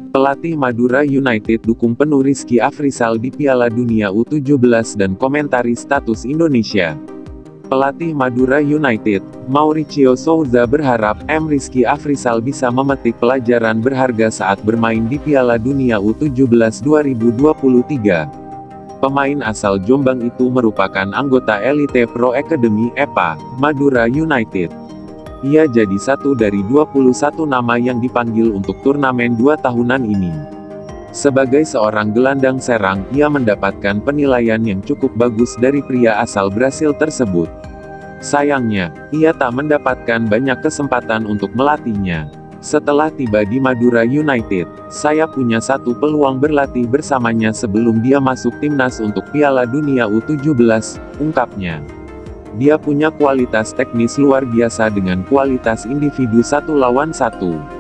Pelatih Madura United dukung penuh Rizky Afrizal di Piala Dunia U17 dan komentari status Indonesia. Pelatih Madura United, Mauricio Souza berharap Rizky Afrizal bisa memetik pelajaran berharga saat bermain di Piala Dunia U17 2023. Pemain asal Jombang itu merupakan anggota Elite Pro Academy (EPA) Madura United. Ia jadi satu dari 21 nama yang dipanggil untuk turnamen 2 tahunan ini. Sebagai seorang gelandang serang, ia mendapatkan penilaian yang cukup bagus dari pria asal Brasil tersebut. Sayangnya, ia tak mendapatkan banyak kesempatan untuk melatihnya. Setelah tiba di Madura United, saya punya satu peluang berlatih bersamanya sebelum dia masuk timnas untuk Piala Dunia U17, ungkapnya. Dia punya kualitas teknis luar biasa dengan kualitas individu 1 lawan 1.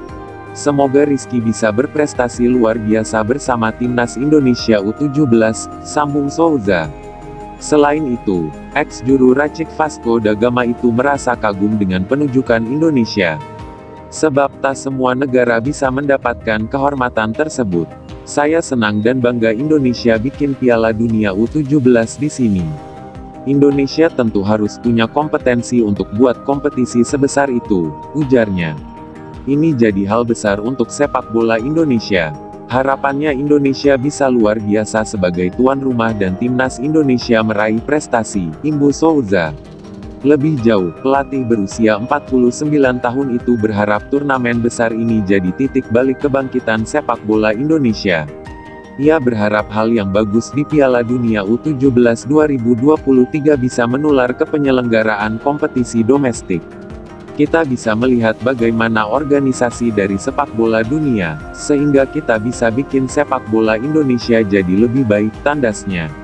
Semoga Rizky bisa berprestasi luar biasa bersama timnas Indonesia U17, sambung Souza. Selain itu, ex-juru racik Vasco da Gama itu merasa kagum dengan penunjukan Indonesia. Sebab tak semua negara bisa mendapatkan kehormatan tersebut. Saya senang dan bangga Indonesia bikin Piala Dunia U17 di sini. Indonesia tentu harus punya kompetensi untuk buat kompetisi sebesar itu, ujarnya. Ini jadi hal besar untuk sepak bola Indonesia. Harapannya Indonesia bisa luar biasa sebagai tuan rumah dan timnas Indonesia meraih prestasi, imbu Souza. Lebih jauh, pelatih berusia 49 tahun itu berharap turnamen besar ini jadi titik balik kebangkitan sepak bola Indonesia. Ia berharap hal yang bagus di Piala Dunia U17 2023 bisa menular ke penyelenggaraan kompetisi domestik. Kita bisa melihat bagaimana organisasi dari sepak bola dunia, sehingga kita bisa bikin sepak bola Indonesia jadi lebih baik, tandasnya.